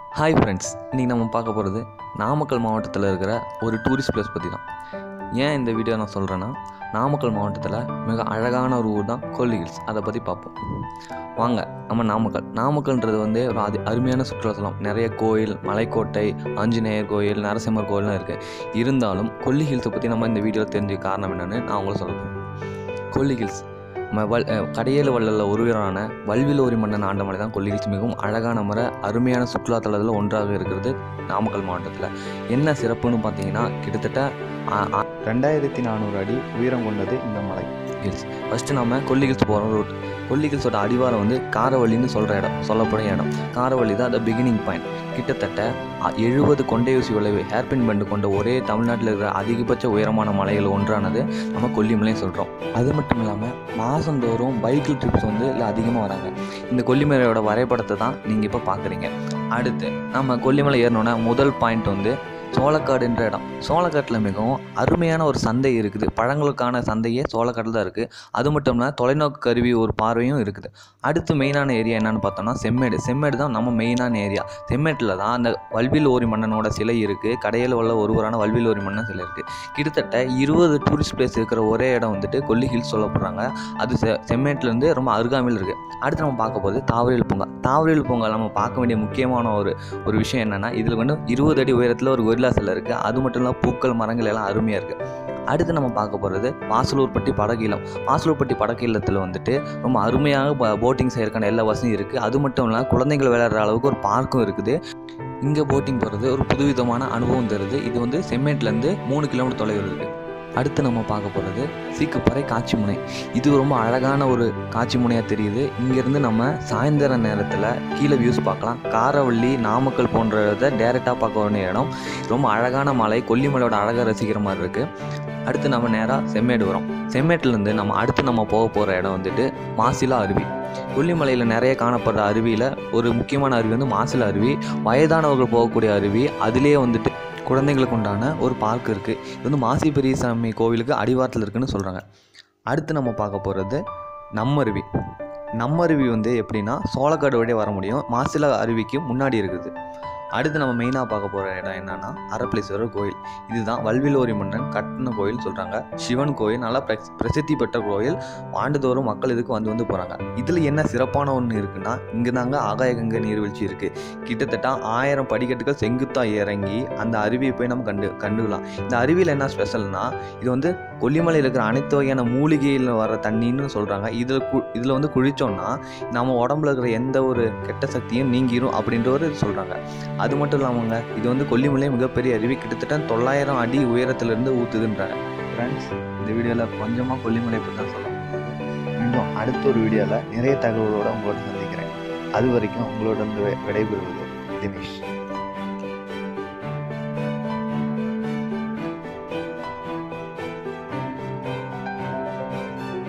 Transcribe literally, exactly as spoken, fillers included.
Hi friends, இன்றைக்கி நம்ம பார்க்க போகிறது நாமக்கல் மாவட்டத்தில் இருக்கிற ஒரு டூரிஸ்ட் பிளேஸ் பற்றி தான். ஏன் இந்த வீடியோ நான் சொல்கிறேன்னா, நாமக்கல் மாவட்டத்தில் மிக அழகான ஒரு ஊர் தான் கொல்லி ஹில்ஸ். அதை பற்றி பார்ப்போம் வாங்க. நம்ம நாமக்கல் நாமக்கல்ன்றது வந்து ஒரு அது அருமையான சுற்றுலாத்தலம். நிறைய கோயில், மலைக்கோட்டை, ஆஞ்சநேயர் கோயில், நரசிம்மர் கோயில்லாம் இருக்குது. இருந்தாலும் கொல்லி ஹில்ஸை பற்றி நம்ம இந்த வீடியோவில் தெரிஞ்ச காரணம் என்னென்னு நான் உங்களுக்கு சொல்கிறேன். கொல்லி ஹில்ஸ் நம்ம வல் கடையேழு வள்ளலில் ஒருவரான வல்விலோரி மன்னன் ஆண்ட மலை தான் கொல்லி ஹில்ஸ். மிகவும் அழகான முறை, அருமையான சுற்றுலாத்தலத்தில் ஒன்றாக இருக்கிறது நாமக்கல் மாவட்டத்தில். என்ன சிறப்புன்னு பார்த்தீங்கன்னா, கிட்டத்தட்ட ரெண்டாயிரத்தி நானூறு அடி உயரம் கொண்டது இந்த மலை ஹில்ஸ். ஃபஸ்ட்டு நம்ம கொல்லி ஹில்ஸ் போகிறோம் ரூட். கொல்லி ஹில்ஸோட அடிவாரம் வந்து காரவள்ளின்னு சொல்கிற இடம், சொல்லப்படும் இடம். காரவள்ளி தான் அந்த பிகினிங் பாயிண்ட். கிட்டத்தட்ட எழுபது கொண்டையூசி விளைவு ஹேர்பின் பண்டு கொண்ட ஒரே தமிழ்நாட்டில் இருக்கிற அதிகபட்ச உயரமான மலைகள் ஒன்றானது நம்ம கொல்லிமலைன்னு சொல்கிறோம். அது மட்டும் இல்லாமல் மாதந்தோறும் பைக்கில் ட்ரிப்ஸ் வந்து இல்லை அதிகமாக வராங்க. இந்த கொல்லிமலையோட வரைபடத்தை தான் நீங்கள் இப்போ பார்க்குறீங்க. அடுத்து நம்ம கொல்லிமலை ஏறணுன்னா முதல் பாயிண்ட் வந்து சோளக்காடுன்ற இடம். சோளக்காட்டில் மிகவும் அருமையான ஒரு சந்தை இருக்குது. பழங்களுக்கான சந்தையே சோளக்காட்டில் தான் இருக்குது. அது மட்டும் இல்லாமல் தொலைநோக்கு கருவி ஒரு பார்வையும் இருக்குது. அடுத்து மெயினான ஏரியா என்னென்னு பார்த்தோம்னா செம்மேடு. செம்மேடு தான் நம்ம மெயினான ஏரியா. செம்மேட்டில் தான் அந்த வல்விலோரி மன்னனோட சிலை இருக்குது. கடையில் உள்ள ஒருவரான வல்விலோரி மன்னன் சிலை இருக்குது. கிட்டத்தட்ட இருபது டூரிஸ்ட் பிளேஸ் இருக்கிற ஒரே இடம் வந்துட்டு கொல்லி ஹில்ஸ் சொல்லப்படுறாங்க. அது செ செம்மேட்லேருந்து ரொம்ப அருகாமையில் இருக்குது. அடுத்து நம்ம பார்க்க போகிறது தாவரியல் பூங்கா. தாவரியல் பூங்கா நம்ம பார்க்க வேண்டிய முக்கியமான ஒரு ஒரு விஷயம் என்னென்னா, இதில் வந்து இருபது அடி உயரத்தில் ஒரு கொரில்லா சிலை இருக்குது. அது மட்டும் இல்லாமல் பூக்கள், மரங்கள் எல்லாம் அருமையாக இருக்குது. அடுத்து நம்ம பார்க்க போகிறது வாசலூர்பட்டி படகீலம். வாசலூர்பட்டி படகீலத்தில் வந்துட்டு ரொம்ப அருமையாக போட்டிங் செய்யறதுக்கான எல்லா வசதியும் இருக்குது. அது மட்டும் இல்லாமல் குழந்தைகள் விளையாடுற அளவுக்கு ஒரு பார்க்கும் இருக்குது. இங்கே போட்டிங் போகிறது ஒரு புதுவிதமான அனுபவம் தருது. இது வந்து செம்மேட்லேருந்து மூணு கிலோமீட்டர் தொலைவில் இருக்குது. அடுத்து நம்ம பார்க்க போகிறது சீக்குப்பறை காட்சி முனை. இது ரொம்ப அழகான ஒரு காட்சி முனையாக தெரியுது. இங்கேருந்து நம்ம சாயந்தர நேரத்தில் கீழே வியூஸ் பார்க்கலாம். காரவள்ளி, நாமக்கல் போன்றதை டேரெக்டாக பார்க்க வேண்டிய இடம். ரொம்ப அழகான மலை. கொல்லிமலையோட அழகாக ரசிக்கிற மாதிரி இருக்குது. அடுத்து நம்ம நேராக செம்மேடு வரோம். செம்மேட்டிலேருந்து நம்ம அடுத்து நம்ம போக போகிற இடம் வந்துட்டு மாசிலா அருவி. கொல்லிமலையில் நிறைய காணப்படுற அருவியில் ஒரு முக்கியமான அருவி வந்து மாசிலா அருவி. வயதானவர்கள் போகக்கூடிய அருவி. அதிலே வந்துட்டு குழந்தைங்களுக்கு உண்டான ஒரு பார்க் இருக்குது. இது வந்து மாசி பெரியசாமி கோவிலுக்கு அடிவாரத்தில் இருக்குதுன்னு சொல்கிறாங்க. அடுத்து நம்ம பார்க்க போகிறது நம்மருவி. நம்மருவி வந்து எப்படின்னா சோளக்காடு வழியாக வர முடியும். மாசிலா அருவிக்கு முன்னாடி இருக்குது. அடுத்து நம்ம மெயினாக பார்க்க போகிற இடம் என்னென்னா அரப்பளீஸ்வரர் கோயில். இதுதான் வல்விலோரி மன்னன் கட்டின கோயில் சொல்கிறாங்க. சிவன் கோயில், நல்லா பிரஸ் பிரசித்தி பெற்ற கோயில். ஆண்டுதோறும் மக்கள் இதுக்கு வந்து வந்து போகிறாங்க. இதில் என்ன சிறப்பான ஒன்று இருக்குன்னா, இங்கே தாங்க ஆகாயகங்கை நீர்வீழ்ச்சி இருக்குது. கிட்டத்தட்ட ஆயிரம் படிக்கட்டுகள் செங்குத்தாக இறங்கி அந்த அருவியை போய் நம்ம கண்டு கண்டுக்கலாம். இந்த அருவியில் என்ன ஸ்பெஷல்னா, இது வந்து கொல்லிமலையில் இருக்கிற அனைத்து வகையான மூலிகையில் வர தண்ணின்னு சொல்கிறாங்க. இதில் கு இதில் வந்து குளித்தோம்னா நம்ம உடம்புல இருக்கிற எந்த ஒரு கெட்ட சக்தியும் நீங்கிரும் அப்படின்ற ஒரு சொல்கிறாங்க. அது மட்டும் இல்லாமங்க, இது வந்து கொல்லிமலை மிகப்பெரிய அருவி. கிட்டத்தட்ட தொள்ளாயிரம் அடி உயரத்திலிருந்து ஊற்றுதுன்றாங்க. ஃப்ரெண்ட்ஸ், இந்த வீடியோவில் கொஞ்சமாக கொல்லிமலை பற்றி தான் சொல்ல முடியும். இன்னும் அடுத்த ஒரு வீடியோவில் நிறைய தகவலோடு உங்களோட சந்திக்கிறேன். அது வரைக்கும் உங்களோட விடைபெறுவது தினேஷ்.